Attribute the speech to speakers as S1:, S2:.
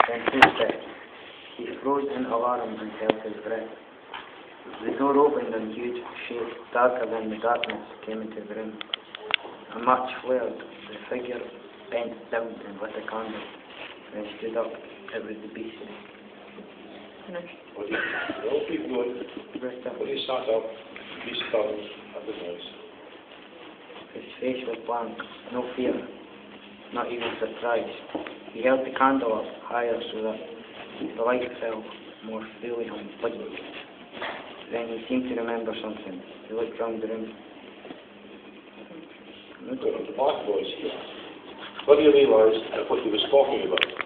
S1: Then footsteps. He froze in alarm and held his breath. The door opened and a huge shape, darker than the darkness, came into the room. A match flared. The figure bent down and lit a candle. Then stood up. It was the beast. Finished.
S2: No, keep going. When he sat up, he startled at the noise.
S1: His face was blank, no fear, not even surprise. He held the candle up higher so that the light fell more freely on his body. Then he seemed to remember something. He looked round the room.
S2: Good, the back voice, he asked. What do you realise that what he was talking about?